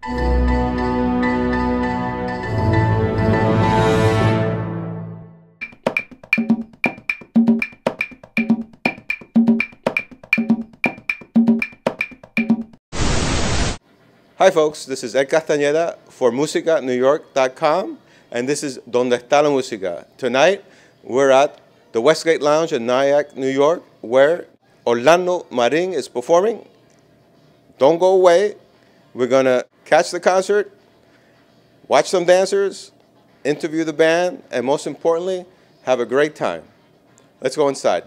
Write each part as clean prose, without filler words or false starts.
Hi folks, this is Ed Castañeda for musicanewyork.com, and this is Donde Está la Música. Tonight we're at the Westgate Lounge in Nyack, New York, where Orlando Marin is performing. Don't go away. We're going to catch the concert, watch some dancers, interview the band, and most importantly, have a great time. Let's go inside.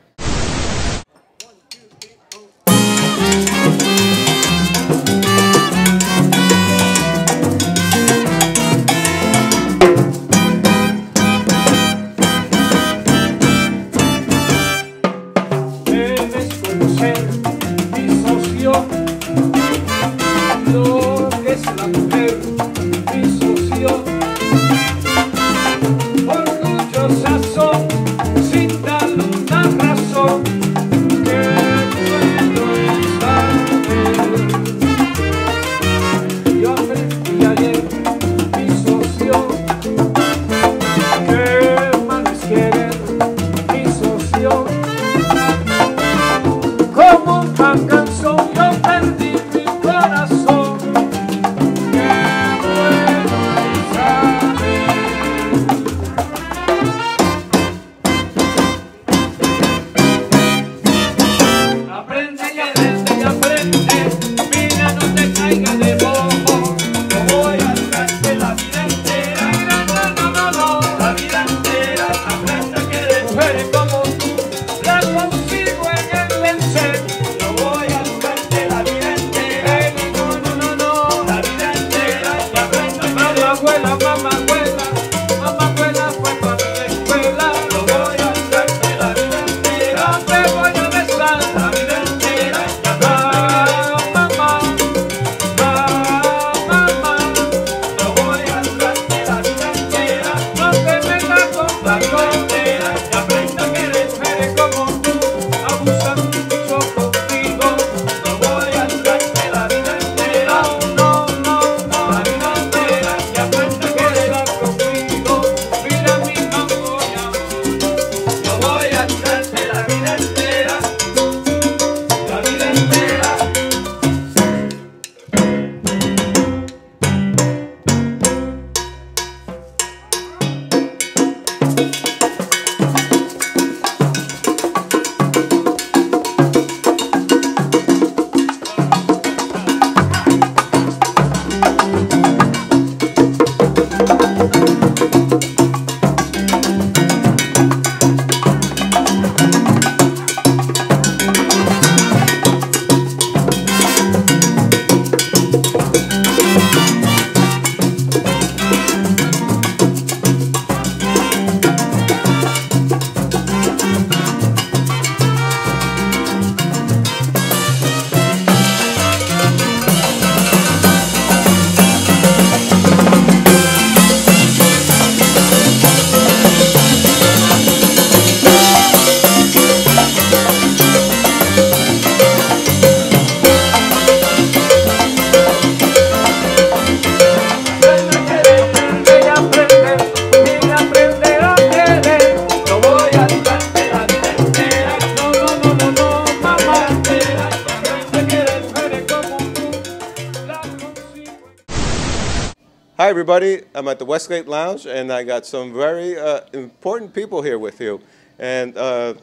Hi everybody, I'm at the Westgate Lounge and I got some very important people here with you. And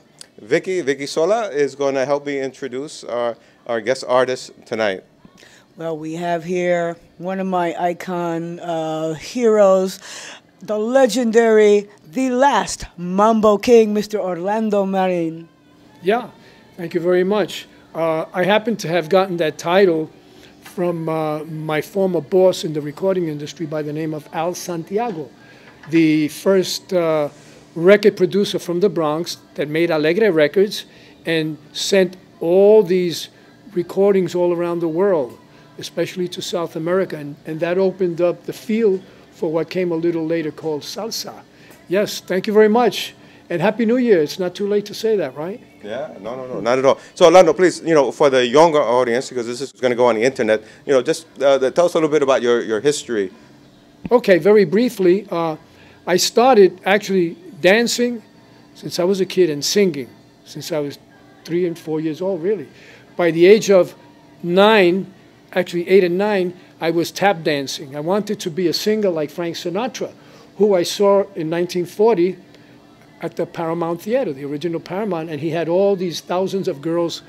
Vicky Sola is going to help me introduce our guest artist tonight. Well, we have here one of my icon heroes, the legendary, the last Mambo King, Mr. Orlando Marin. Yeah, thank you very much. I happen to have gotten that title from my former boss in the recording industry by the name of Al Santiago, the first record producer from the Bronx that made Alegre Records and sent all these recordings all around the world, especially to South America. And that opened up the field for what came a little later called salsa. Yes, thank you very much. And Happy New Year. It's not too late to say that, right? Yeah, no, not at all. So, Orlando, please, for the younger audience, because this is going to go on the internet, just tell us a little bit about your history. Okay, very briefly, I started actually dancing since I was a kid and singing since I was 3 and 4 years old, really. By the age of 9, actually 8 and 9, I was tap dancing. I wanted to be a singer like Frank Sinatra, who I saw in 1940 at the Paramount Theater, the original Paramount, and he had all these thousands of girls,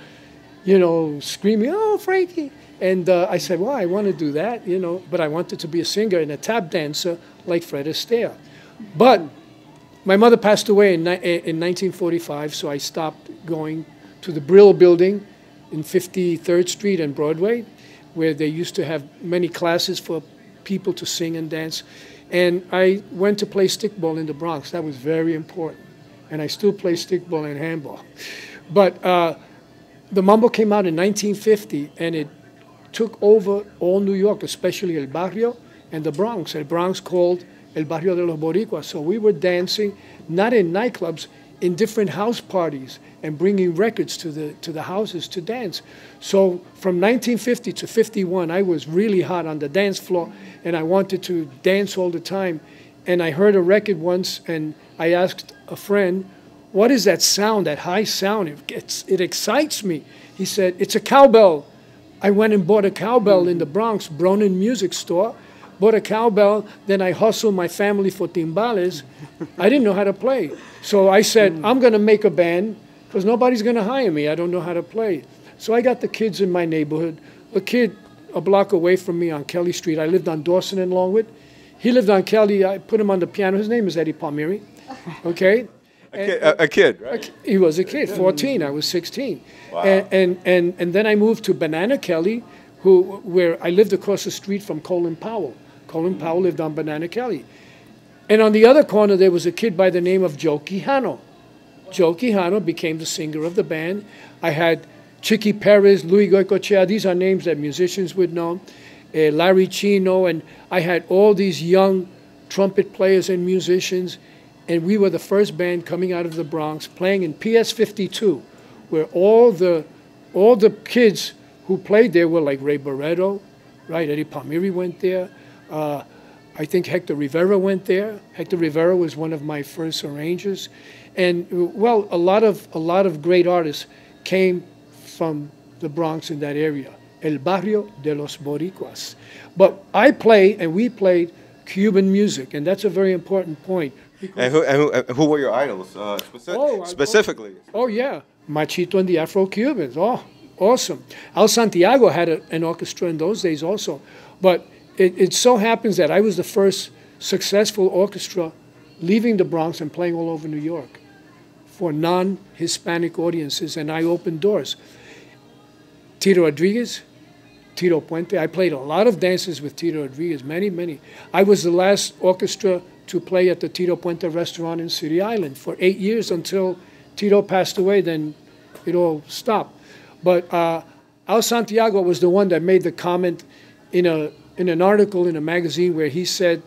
screaming, "Oh, Frankie!" And I said, well, I want to do that, but I wanted to be a singer and a tap dancer like Fred Astaire. But my mother passed away in 1945, so I stopped going to the Brill Building in 53rd Street and Broadway, where they used to have many classes for people to sing and dance. And I went to play stickball in the Bronx. That was very important. And I still play stickball and handball. But the mambo came out in 1950, and it took over all New York, especially El Barrio and the Bronx. El Bronx called El Barrio de los Boricuas. So we were dancing, not in nightclubs, in different house parties and bringing records to the houses to dance. So from 1950 to 51, I was really hot on the dance floor, and I wanted to dance all the time. And I heard a record once, and I asked a friend, what is that sound, that high sound? It excites me. He said, it's a cowbell. I went and bought a cowbell in the Bronx, Bronin Music Store, bought a cowbell, then I hustled my family for timbales. I didn't know how to play. So I said, I'm going to make a band because nobody's going to hire me. I don't know how to play. So I got the kids in my neighborhood. A kid a block away from me on Kelly Street. I lived on Dawson and Longwood. He lived on Kelly. I put him on the piano. His name is Eddie Palmieri. Okay? A kid, right? He was a kid, 14. I was 16. Wow. And then I moved to Banana Kelly, where I lived across the street from Colin Powell. Colin Powell lived on Banana Kelly. And on the other corner, there was a kid by the name of Joe Quijano. Joe Quijano became the singer of the band. I had Chicky Perez, Luis Goicoechea. These are names that musicians would know. Larry Chino. And I had all these young trumpet players and musicians. And we were the first band coming out of the Bronx, playing in PS 52, where all the kids who played there were like Ray Barretto, right? Eddie Palmieri went there. I think Hector Rivera went there. Hector Rivera was one of my first arrangers. And, well, a lot of great artists came from the Bronx in that area, El Barrio de los Boricuas. But I played, and we played, Cuban music, and that's a very important point. And who were your idols specifically? Oh, yeah. Machito and the Afro-Cubans. Oh, awesome. Al Santiago had an orchestra in those days also. But it so happens that I was the first successful orchestra leaving the Bronx and playing all over New York for non-Hispanic audiences, and I opened doors. Tito Rodriguez, Tito Puente. I played a lot of dances with Tito Rodriguez, many, many. I was the last orchestra to play at the Tito Puente restaurant in City Island for 8 years until Tito passed away, then it all stopped. But Al Santiago was the one that made the comment in an article in a magazine where he said,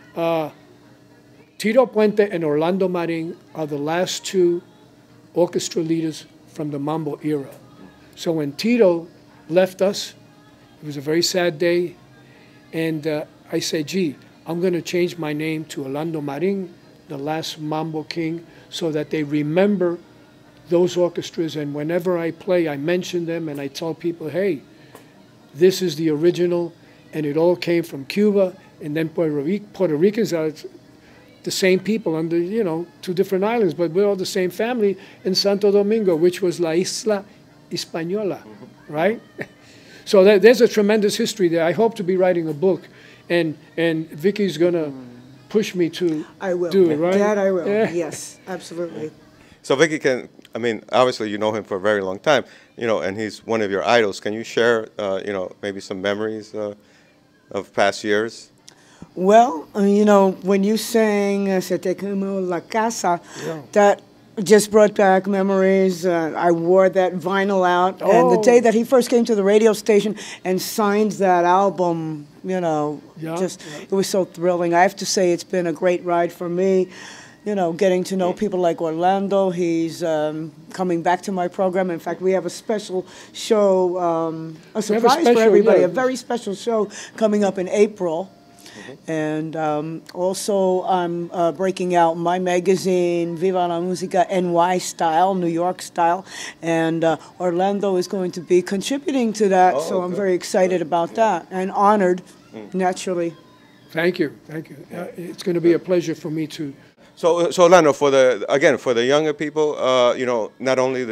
Tito Puente and Orlando Marin are the last two orchestra leaders from the mambo era. So when Tito left us, it was a very sad day, and I said, gee, I'm going to change my name to Orlando Marin, the last Mambo King, so that they remember those orchestras. And whenever I play, I mention them and I tell people, hey, this is the original, and it all came from Cuba. And then Puerto Ricans are the same people under, 2 different islands, but we're all the same family in Santo Domingo, which was La Isla Española, right? So there's a tremendous history there. I hope to be writing a book. And Vicky's going to push me to do it, right? That I will, Yeah. yes, absolutely. So Vicky obviously you know him for a very long time, and he's one of your idols. Can you share, maybe some memories of past years? Well, when you sang Se te quemó la casa, that just brought back memories. I wore that vinyl out. And the day that he first came to the radio station and signed that album, it was so thrilling. I have to say it's been a great ride for me. you know, getting to know people like Orlando. He's coming back to my program. In fact, we have a special show, a surprise for everybody, a very special show coming up in April. And also, I'm breaking out my magazine, Viva la Música NY Style, New York Style, and Orlando is going to be contributing to that, so I'm very excited about that and honored, naturally. Thank you, thank you. It's going to be a pleasure for me to. So Orlando, for the younger people, you know, not only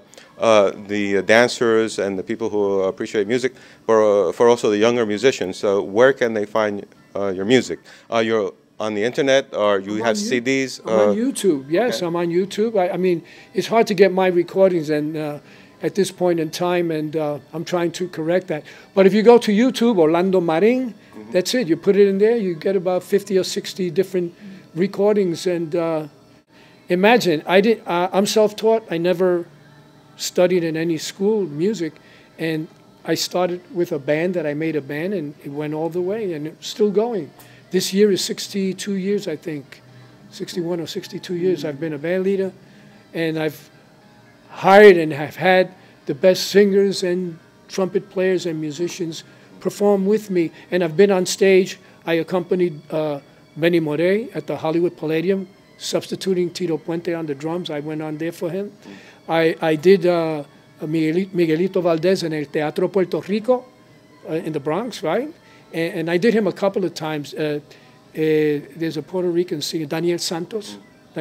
the dancers and the people who appreciate music, but for also the younger musicians. So where can they find your music? You're on the internet, or you have CDs? I'm on YouTube. Yes, okay. I'm on YouTube. I mean, it's hard to get my recordings and at this point in time, and I'm trying to correct that. But if you go to YouTube, Orlando Marin, that's it. You put it in there, you get about 50 or 60 different recordings. And imagine, I'm self-taught. I never studied in any school music, and I started with a band that I made a band, and it went all the way, and it's still going. This year is 62 years, I think, 61 or 62 years. I've been a band leader, and I've hired and have had the best singers and trumpet players and musicians perform with me. And I've been on stage. I accompanied Benny Moré at the Hollywood Palladium, substituting Tito Puente on the drums. I went on there for him. I did Miguelito Valdez in El Teatro Puerto Rico in the Bronx, right? And I did him a couple of times. There's a Puerto Rican singer, Daniel Santos.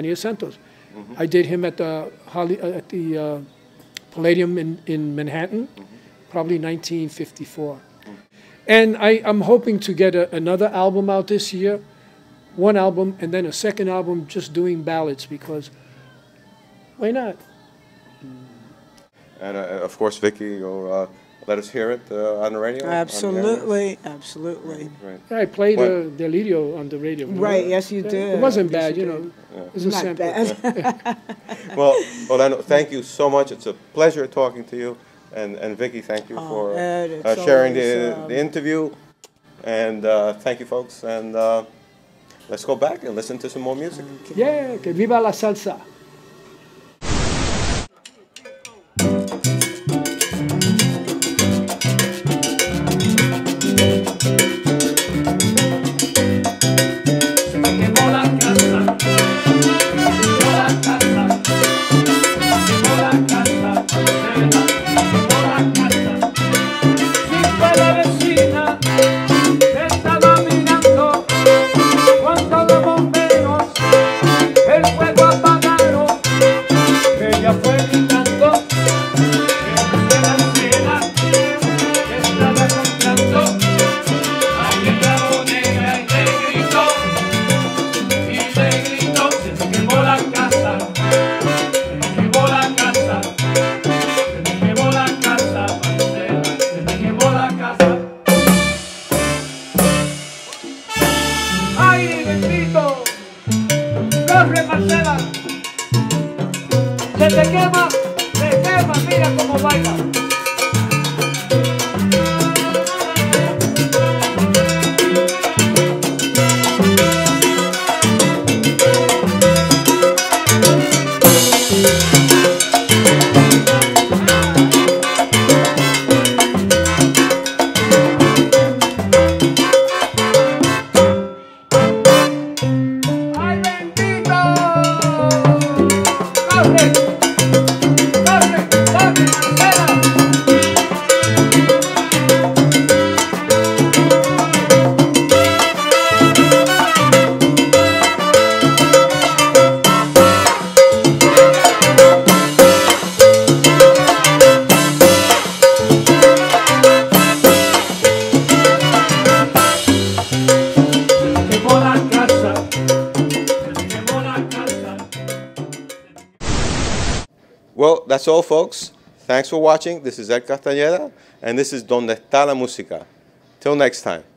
I did him at the Palladium in Manhattan, probably 1954. And I'm hoping to get another album out this year, one album, and then a second album just doing ballads, because why not? And of course, Vicky, you'll let us hear it on the radio? Absolutely, absolutely. Right. Yeah, I played Delirio on the radio. Right, yes you did. It wasn't yes, bad, you know. Yeah. It was a Not sample. bad. Well, Orlando, thank you so much. It's a pleasure talking to you. And Vicky, thank you for Ed, sharing always, the interview. And thank you, folks. And let's go back and listen to some more music. Yeah, que viva la salsa. Se te quema, mira cómo baila. Well, that's all, folks. Thanks for watching. This is Ed Castañeda, and this is Donde Está la Música. Till next time.